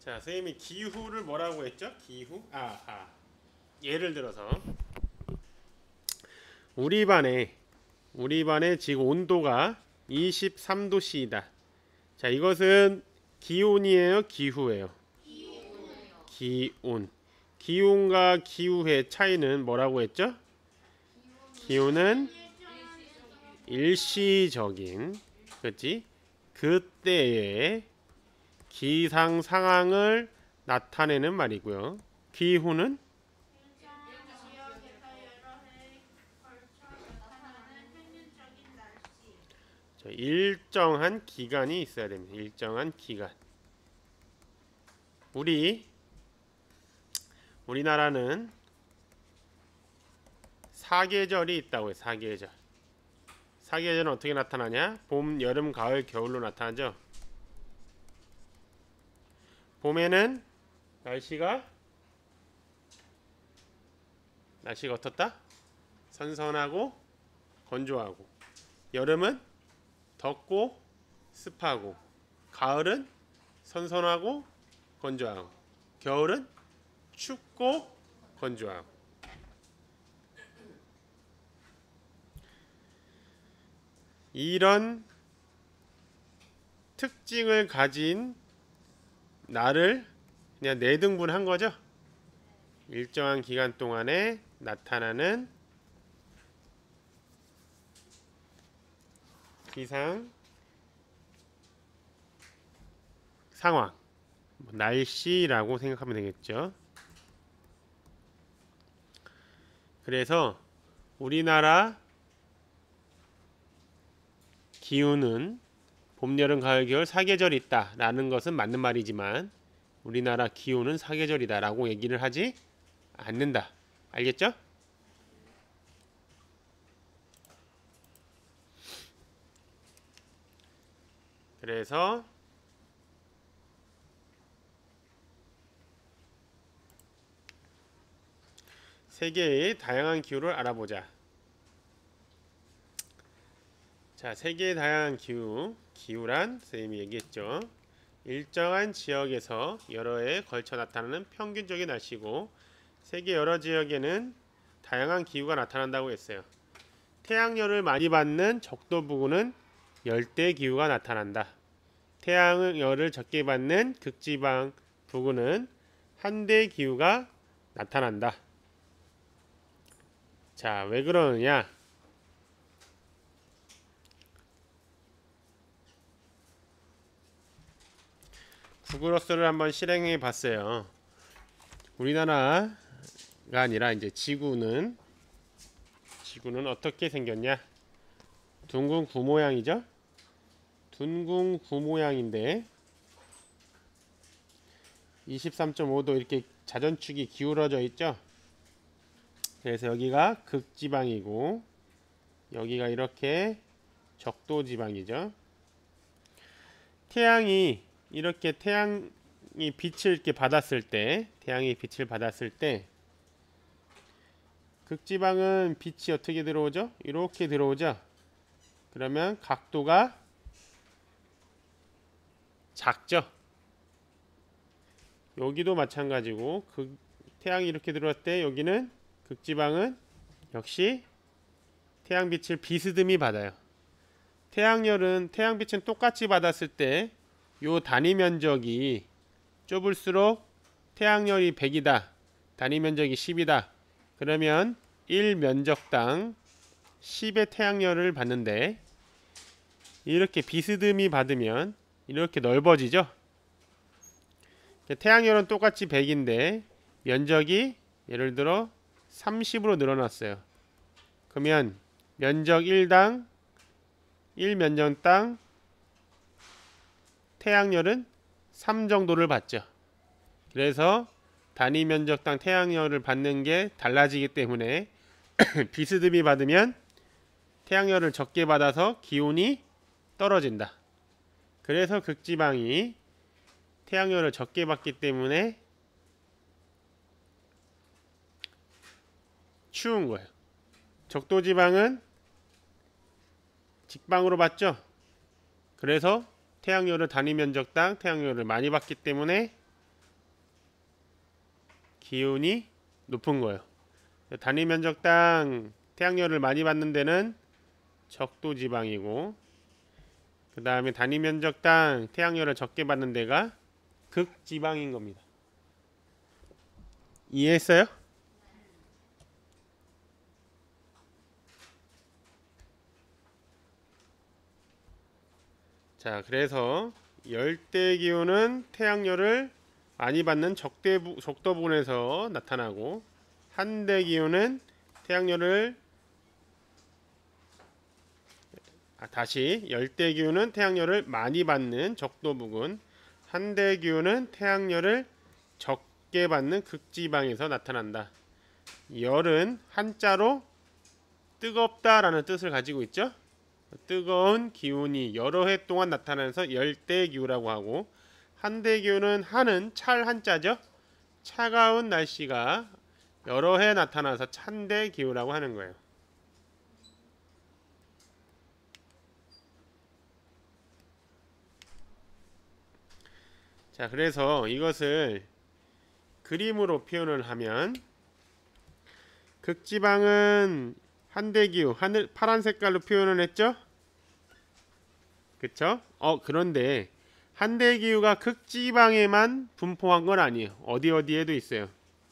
자, 선생님이 기후를 뭐라고 했죠? 기후? 예를 들어서 우리 반에 지금 온도가 23도씨이다. 자, 이것은 기온이에요, 기후예요? 기온. 기온과 기후의 차이는 뭐라고 했죠? 기온은 일시적인, 그렇지? 그때의 기상 상황을 나타내는 말이고요. 기후는 일정한 기간이 있어야 됩니다. 일정한 기간. 우리나라는 사계절이 있다고 해요. 사계절. 사계절은 어떻게 나타나냐? 봄, 여름, 가을, 겨울로 나타나죠. 봄에는 날씨가 어떻다? 선선하고 건조하고. 여름은 덥고 습하고. 가을은 선선하고 건조하고. 겨울은 춥고 건조하고. 이런 특징을 가진 날을 그냥 네등분한 거죠. 일정한 기간 동안에 나타나는 기상 상황, 날씨라고 생각하면 되겠죠. 그래서 우리나라 기후는 봄, 여름, 가을, 겨울 사계절이 있다 라는 것은 맞는 말이지만 우리나라 기후는 사계절이다 라고 얘기를 하지 않는다. 알겠죠? 그래서 세계의 다양한 기후를 알아보자. 자, 세계의 다양한 기후란 선생님이 얘기했죠. 일정한 지역에서 여러 해에 걸쳐 나타나는 평균적인 날씨고 세계 여러 지역에는 다양한 기후가 나타난다고 했어요. 태양열을 많이 받는 적도 부근은 열대 기후가 나타난다. 태양열을 적게 받는 극지방 부근은 한대 기후가 나타난다. 자, 왜 그러느냐? 구글어스를 한번 실행해 봤어요. 우리나라가 아니라 이제 지구는 어떻게 생겼냐? 둥근 구 모양이죠? 둥근 구 모양인데 23.5도 이렇게 자전축이 기울어져 있죠? 그래서 여기가 극지방이고 여기가 이렇게 적도지방이죠. 태양이 빛을 이렇게 받았을 때, 극지방은 빛이 어떻게 들어오죠? 이렇게 들어오죠. 그러면 각도가 작죠. 여기도 마찬가지고 태양이 이렇게 들어올 때 여기는 극지방은 역시 태양빛을 비스듬히 받아요. 태양빛은 똑같이 받았을 때 요 단위 면적이 좁을수록 태양열이 100이다. 단위 면적이 10이다. 그러면 1면적당 10의 태양열을 받는데 이렇게 비스듬히 받으면 이렇게 넓어지죠. 태양열은 똑같이 100인데 면적이 예를 들어 30으로 늘어났어요. 그러면 면적 1면적당 태양열은 3 정도를 받죠. 그래서 단위 면적당 태양열을 받는 게 달라지기 때문에 비스듬히 받으면 태양열을 적게 받아서 기온이 떨어진다. 그래서 극지방이 태양열을 적게 받기 때문에 추운 거예요. 적도지방은 직방으로 받죠. 그래서 태양열을 단위 면적당 태양열을 많이 받기 때문에 기온이 높은 거예요. 단위 면적당 태양열을 많이 받는 데는 적도 지방이고, 그 다음에 단위 면적당 태양열을 적게 받는 데가 극지방인 겁니다. 이해했어요? 자, 그래서 열대 기후는 태양열을 많이 받는 적도 부분에서 나타나고, 한대 기후는 태양열을 다시 열대 기후는 태양열을 많이 받는 적도 부근, 한대 기후는 태양열을 적게 받는 극지방에서 나타난다. 열은 한자로 뜨겁다라는 뜻을 가지고 있죠. 뜨거운 기온이 여러 해 동안 나타나서 열대 기후라고 하고, 한대 기후는 한은 찰 한자죠. 차가운 날씨가 여러 해 나타나서 찬대 기후라고 하는 거예요. 자, 그래서 이것을 그림으로 표현을 하면, 극지방은 한대기후, 하늘 파란 색깔로 표현을 했죠? 그쵸? 그런데 한대기후가 극지방에만 분포한 건 아니에요. 어디에도 있어요.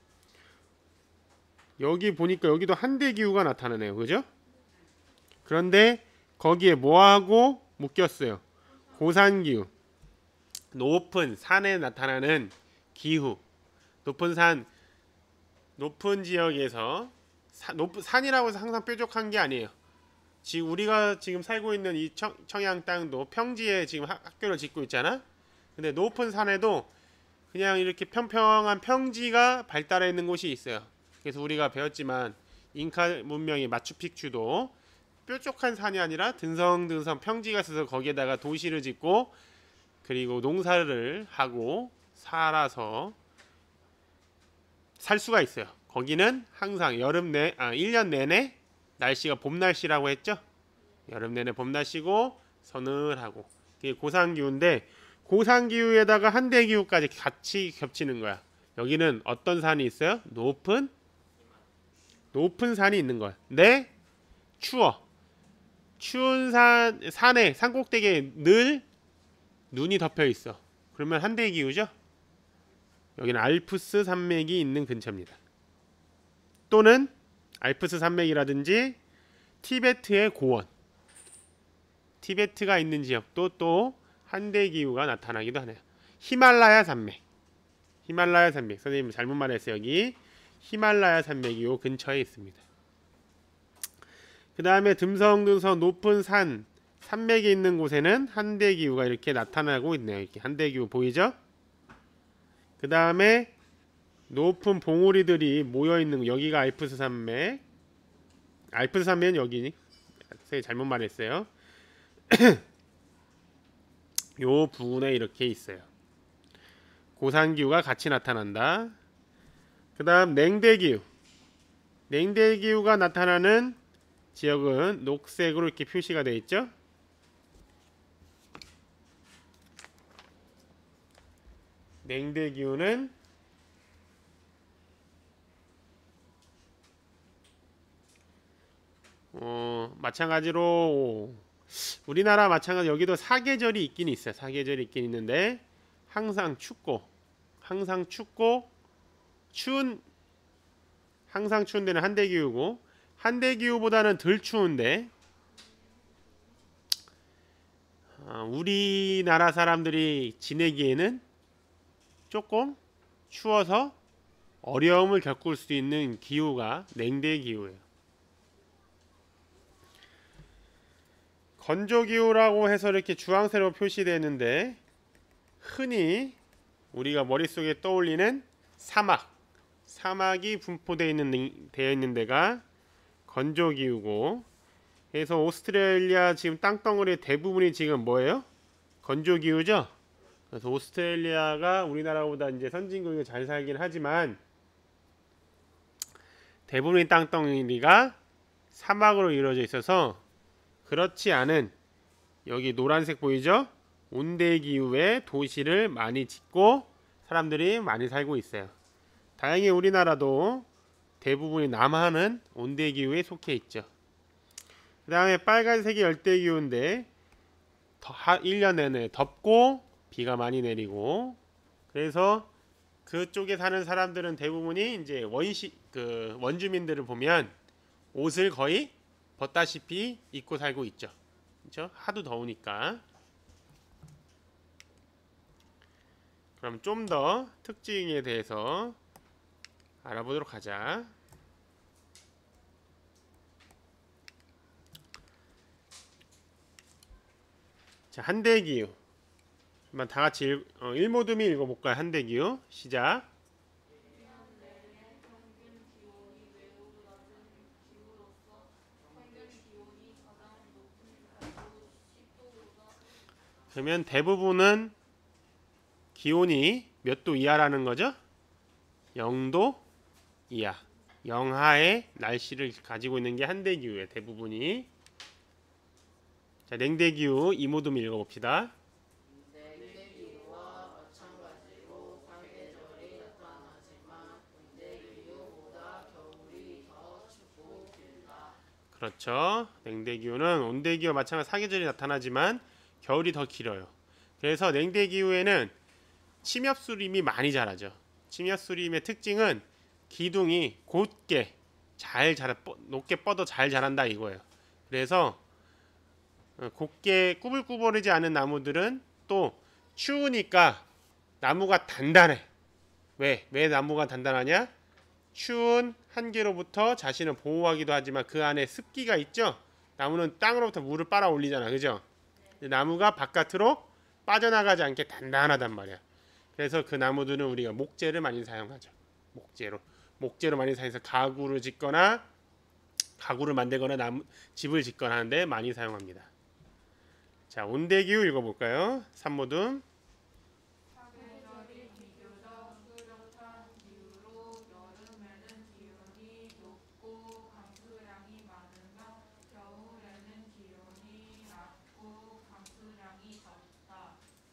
여기 보니까 여기도 한대기후가 나타나네요. 그죠? 그런데 거기에 뭐하고 묶였어요? 고산기후. 높은 산에 나타나는 기후. 높은 지역에서 산이라고 해서 항상 뾰족한 게 아니에요. 지금 우리가 지금 살고 있는 이 청양 땅도 평지에 지금 학교를 짓고 있잖아. 근데 높은 산에도 그냥 이렇게 평평한 평지가 발달해 있는 곳이 있어요. 그래서 우리가 배웠지만 잉카 문명의 마추픽추도 뾰족한 산이 아니라 든성든성 평지가 있어서 거기에다가 도시를 짓고 그리고 농사를 하고 살아서 살 수가 있어요. 거기는 항상 1년 내내 날씨가 봄 날씨라고 했죠. 여름 내내 봄 날씨고 서늘하고, 그게 고산기후인데, 고산기후에다가 한대기후까지 같이 겹치는 거야. 여기는 어떤 산이 있어요? 높은 산이 있는 거야. 근데 추워. 추운 산에 산꼭대기에 늘 눈이 덮여 있어. 그러면 한대기후죠. 여기는 알프스 산맥이 있는 근처입니다. 또는 알프스 산맥이라든지 티베트의 고원, 티베트가 있는 지역도 또 한대기후가 나타나기도 하네요. 히말라야 산맥, 선생님 잘못 말했어요. 여기 히말라야 산맥이 요 근처에 있습니다. 그 다음에 듬성듬성 높은 산맥이 있는 곳에는 한대기후가 이렇게 나타나고 있네요. 이렇게 한대기후 보이죠? 그 다음에 높은 봉우리들이 모여있는 여기가 알프스 산맥. 알프스 산맥은 여기, 선생님 잘못 말했어요. 요 부분에 이렇게 있어요. 고산기후가 같이 나타난다. 그 다음 냉대기후가 나타나는 지역은 녹색으로 이렇게 표시가 되어 있죠. 냉대기후는 마찬가지로 우리나라 마찬가지 여기도 사계절이 있긴 있어요. 사계절이 있긴 있는데 항상 춥고 항상 추운 데는 한대기후고, 한대기후보다는 덜 추운데 우리나라 사람들이 지내기에는 조금 추워서 어려움을 겪을 수 있는 기후가 냉대기후예요. 건조기후라고 해서 이렇게 주황색으로 표시되어 있는데, 흔히 우리가 머릿속에 떠올리는 사막이 분포되어 있는 데가 건조기후고, 그래서 오스트레일리아 지금 땅덩어리 대부분이 지금 뭐예요? 건조기후죠. 그래서 오스트레일리아가 우리나라보다 이제 선진국이 잘 살긴 하지만 대부분의 땅덩어리가 사막으로 이루어져 있어서 그렇지 않은, 여기 노란색 보이죠? 온대기후의 도시를 많이 짓고 사람들이 많이 살고 있어요. 다행히 우리나라도 대부분이 남하는 온대기후에 속해 있죠. 그 다음에 빨간색이 열대기후인데 1년 내내 덥고 비가 많이 내리고, 그래서 그쪽에 사는 사람들은 대부분이 이제 원주민들을 보면 옷을 거의 벗다시피 입고 살고 있죠. 그렇죠? 하도 더우니까. 그럼 좀 더 특징에 대해서 알아보도록 하자. 자, 한대기후. 한번 다 같이 일모듬이 읽어볼까요? 한대기후 시작. 그러면 대부분은 기온이 몇 도 이하라는 거죠? 0도 이하. 영하의 날씨를 가지고 있는 게 한대기후의 대부분이. 자, 냉대기후 이모듬 읽어봅시다. 냉대기후와 마찬가지로 사계절이 나타나지만 온대기후보다 겨울이 더 춥고 길다. 그렇죠. 냉대기후는 온대기후와 마찬가지로 사계절이 나타나지만 겨울이 더 길어요. 그래서 냉대기후에는 침엽수림이 많이 자라죠. 침엽수림의 특징은 기둥이 곧게 높게 뻗어 잘 자란다 이거예요. 그래서 곱게 꾸불꾸불하지 않은 나무들은 또 추우니까 나무가 단단해. 왜 나무가 단단하냐? 추운 한기로부터 자신을 보호하기도 하지만 그 안에 습기가 있죠. 나무는 땅으로부터 물을 빨아 올리잖아, 그죠? 나무가 바깥으로 빠져나가지 않게 단단하단 말이야. 그래서 그 나무들은 우리가 목재를 많이 사용하죠. 목재로 많이 사용해서 가구를 짓거나 가구를 만들거나 집을 짓거나 하는데 많이 사용합니다. 자, 온대기후 읽어볼까요? 산모듬. 사계절이 비교적 뚜렷한 기후로 여름에는 기온이 높고 강수량이 많으며 겨울에는 기온이 낮고 강수량이 적다.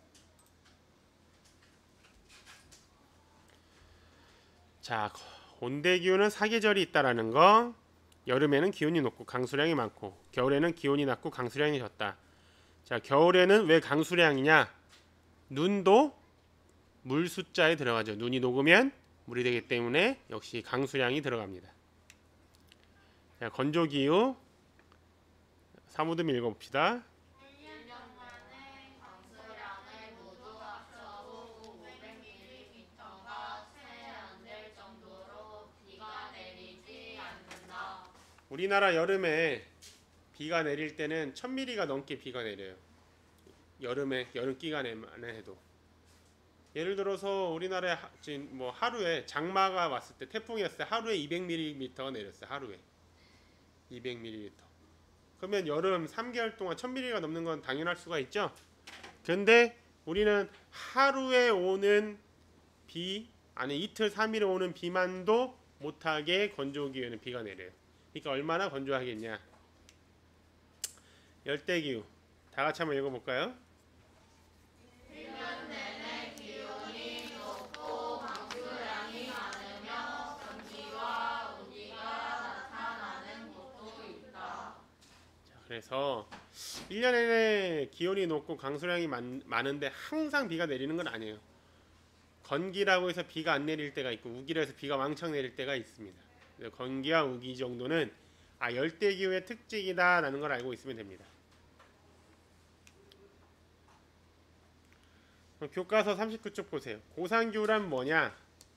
자, 온대기후는 사계절이 있다라는 거. 여름에는 기온이 높고 강수량이 많고 겨울에는 기온이 낮고 강수량이 적다. 자, 겨울에는 왜 강수량이냐? 눈도 물 숫자에 들어가죠. 눈이 녹으면 물이 되기 때문에 역시 강수량이 들어갑니다. 자, 건조기후 사무듬 읽어봅시다. 1년 만에 강수량을 모두 합쳐도 500mm가 채 안 될 정도로 비가 내리지 않는다. 우리나라 여름에 비가 내릴 때는 1000mm가 넘게 비가 내려요. 여름 기간에만 해도. 예를 들어서 우리나라에 지금 뭐 하루에 장마가 왔을 때, 태풍이 왔을 때 하루에 200mm가 내렸어요. 하루에 200mm. 그러면 여름 3개월 동안 1000mm가 넘는 건 당연할 수가 있죠. 근데 우리는 하루에 오는 비, 아니 이틀 3일에 오는 비만도 못하게 건조기후에는 비가 내려요. 그러니까 얼마나 건조하겠냐. 열대기후 다 같이 한번 읽어볼까요? 1년 내내 기온이 높고 강수량이 많으며 건기와 우기가 나타나는 곳도 있다. 자, 그래서 1년 내내 기온이 높고 강수량이 많은데 항상 비가 내리는 건 아니에요. 건기라고 해서 비가 안 내릴 때가 있고 우기라고 해서 비가 왕창 내릴 때가 있습니다. 건기와 우기 정도는 열대기후의 특징이다라는 걸 알고 있으면 됩니다. 교과서 39쪽 보세요. 고산기후란 뭐냐?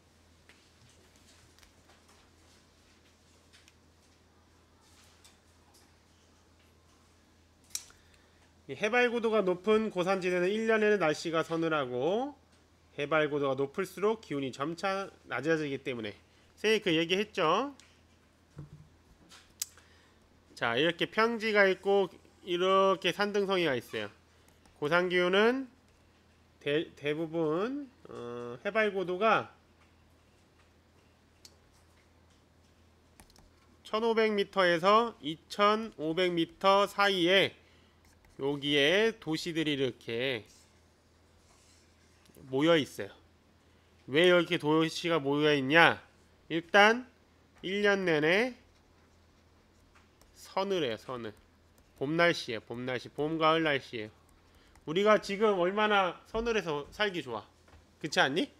해발고도가 높은 고산지대는 1년에는 날씨가 서늘하고 해발고도가 높을수록 기온이 점차 낮아지기 때문에 선생님이 그 얘기했죠. 자, 이렇게 평지가 있고 이렇게 산등성이가 있어요. 고산기후는 대부분 해발고도가 1500m에서 2500m 사이에 여기에 도시들이 이렇게 모여 있어요. 왜 이렇게 도시가 모여 있냐? 일단 1년 내내 서늘해요. 서늘. 봄 날씨에 봄 날씨. 봄 가을 날씨에 우리가 지금 얼마나 서늘해서 살기 좋아. 그렇지 않니?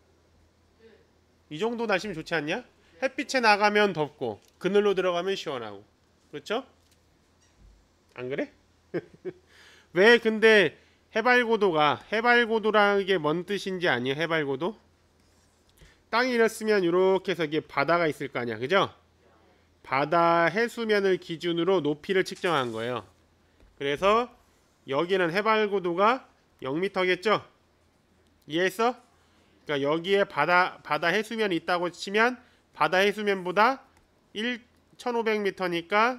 이 정도 날씨면 좋지 않냐? 햇빛에 나가면 덥고 그늘로 들어가면 시원하고. 그렇죠? 안 그래? 왜 근데 해발고도라는 게 뭔 뜻인지 아니에요? 해발고도? 땅이 이랬으면 이렇게 해서 이게 바다가 있을 거 아니야. 그죠? 바다 해수면을 기준으로 높이를 측정한 거예요. 그래서 여기는 해발고도가 0m겠죠? 이해했어? 그러니까 여기에 바다 해수면이 있다고 치면 바다 해수면보다 1500m니까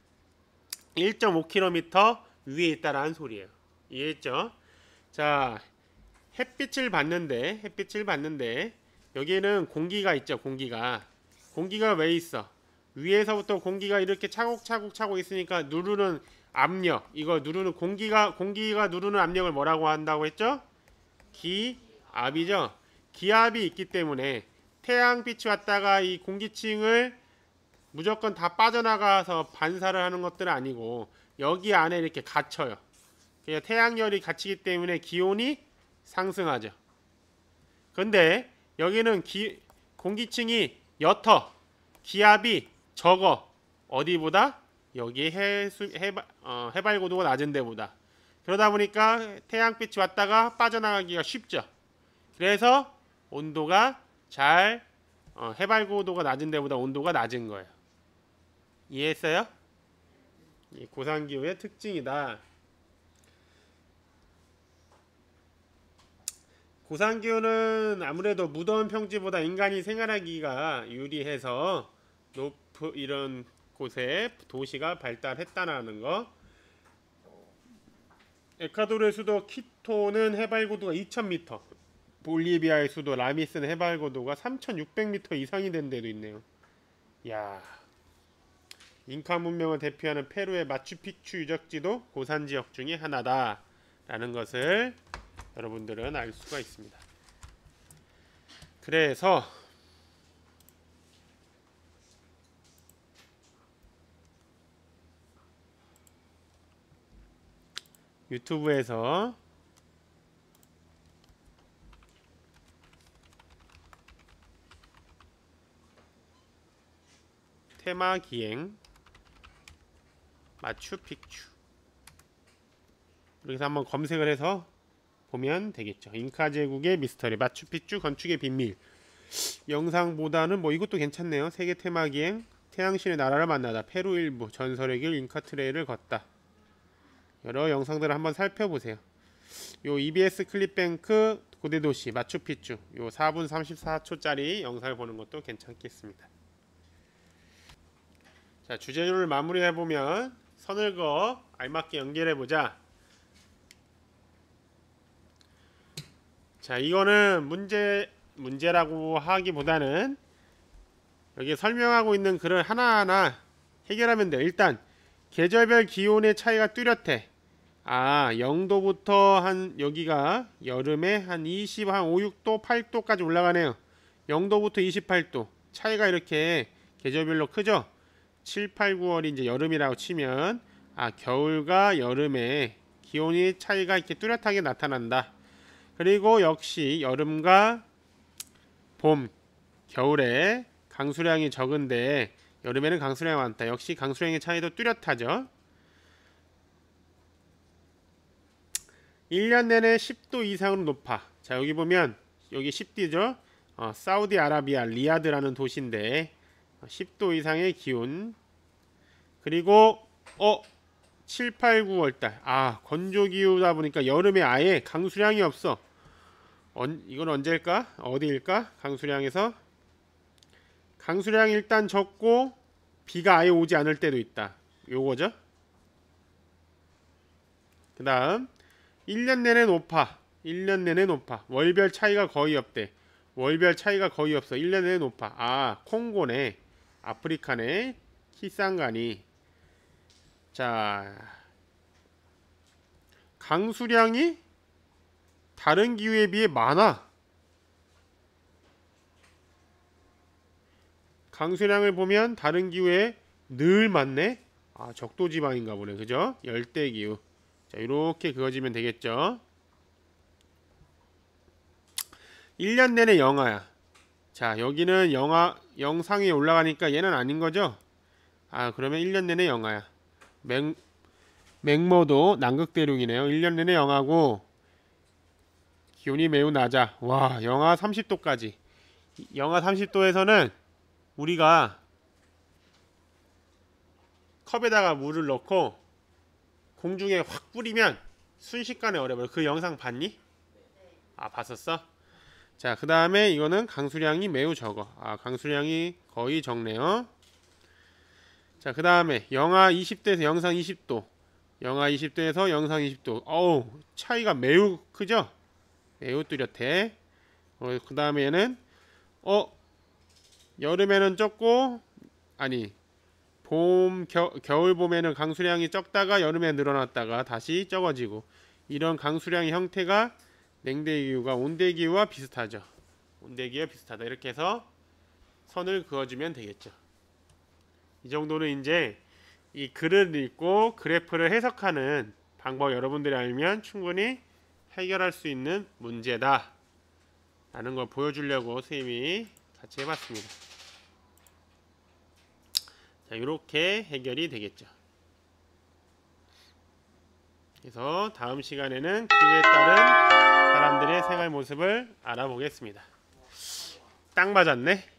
1.5km 위에 있다라는 소리예요. 이해했죠? 자, 햇빛을 받는데 여기에는 공기가 있죠. 공기가 왜 있어? 위에서부터 공기가 이렇게 차곡차곡 차고 있으니까 누르는 압력, 이거 누르는 공기가 누르는 압력을 뭐라고 한다고 했죠? 기압이죠. 기압이 있기 때문에 태양빛이 왔다가 이 공기층을 무조건 다 빠져나가서 반사를 하는 것들은 아니고 여기 안에 이렇게 갇혀요. 그러니까 태양열이 갇히기 때문에 기온이 상승하죠. 근데 여기는 공기층이 옅어. 기압이 적어. 어디보다? 여기 해발고도가 낮은 데보다. 그러다 보니까 태양빛이 왔다가 빠져나가기가 쉽죠. 그래서 온도가 해발고도가 낮은 데보다 온도가 낮은 거예요. 이해했어요? 이 고산기후의 특징이다. 고산기후는 아무래도 무더운 평지보다 인간이 생활하기가 유리해서 이런 곳에 도시가 발달했다는 거. 에콰도르의 수도 키토는 해발고도가 2000m, 볼리비아의 수도 라미스는 해발고도가 3600m 이상이 된 데도 있네요. 야, 잉카 문명을 대표하는 페루의 마추픽추 유적지도 고산 지역 중에 하나다라는 것을 여러분들은 알 수가 있습니다. 그래서 유튜브에서 테마 기행 마추픽추 이렇게 해서 한번 검색을 해서 보면 되겠죠. 잉카 제국의 미스터리 마추픽추 건축의 비밀 영상보다는 뭐 이것도 괜찮네요. 세계 테마 기행 태양신의 나라를 만나다 페루 일부 전설의 길 잉카 트레일을 걷다. 여러 영상들을 한번 살펴보세요. 요 EBS 클립뱅크 고대도시 마추픽추 요 4분 34초짜리 영상을 보는 것도 괜찮겠습니다. 자, 주제를 마무리해보면 선을 그어 알맞게 연결해보자. 자, 이거는 문제라고 하기보다는 여기 설명하고 있는 글을 하나하나 해결하면 돼요. 일단 계절별 기온의 차이가 뚜렷해. 0도부터 한 여기가 여름에 한 5, 6도, 8도까지 올라가네요. 0도부터 28도 차이가 이렇게 계절별로 크죠. 7, 8, 9월이 이제 여름이라고 치면 겨울과 여름에 기온이 차이가 이렇게 뚜렷하게 나타난다. 그리고 역시 여름과 봄, 겨울에 강수량이 적은데 여름에는 강수량이 많다. 역시 강수량의 차이도 뚜렷하죠. 1년 내내 10도 이상으로 높아. 자, 여기 보면 여기 10도죠. 사우디아라비아 리야드라는 도시인데 10도 이상의 기온. 그리고 7, 8, 9월달 건조기후다 보니까 여름에 아예 강수량이 없어. 이건 언제일까? 어디일까? 강수량에서 강수량이 일단 적고 비가 아예 오지 않을 때도 있다. 요거죠. 그 다음 1년 내내 높아. 1년 내내 높아. 월별 차이가 거의 없대. 월별 차이가 거의 없어. 1년 내내 높아. 콩고네. 아프리카네. 키상가니. 자, 강수량이 다른 기후에 비해 많아. 강수량을 보면 다른 기후에 늘 맞네. 아, 적도 지방인가 보네. 그죠? 열대 기후. 자, 이렇게 그어지면 되겠죠. 1년 내내 영하야. 자, 여기는 영상 위에 올라가니까 얘는 아닌 거죠? 아, 그러면 1년 내내 영하야. 맹모도 남극 대륙이네요. 1년 내내 영하고 기온이 매우 낮아. 와, 영하 30도까지. 영하 30도에서는 우리가 컵에다가 물을 넣고 공중에 확 뿌리면 순식간에 얼어버려. 그 영상 봤니? 아, 봤었어? 자, 그 다음에 이거는 강수량이 매우 적어. 아, 강수량이 거의 적네요. 자, 그 다음에 영하 20도에서 영상 20도. 영하 20도에서 영상 20도. 어우, 차이가 매우 크죠? 매우 뚜렷해. 그 다음에 얘는 여름에는 적고, 아니, 겨울 봄에는 강수량이 적다가 여름에 늘어났다가 다시 적어지고, 이런 강수량의 형태가 냉대기후가 온대기후와 비슷하죠. 온대기후와 비슷하다. 이렇게 해서 선을 그어주면 되겠죠. 이 정도는 이제 이 글을 읽고 그래프를 해석하는 방법 여러분들이 알면 충분히 해결할 수 있는 문제다 라는 걸 보여주려고 선생님이 같이 해봤습니다. 자, 이렇게 해결이 되겠죠. 그래서 다음 시간에는 기후에 따른 사람들의 생활 모습을 알아보겠습니다. 딱 맞았네.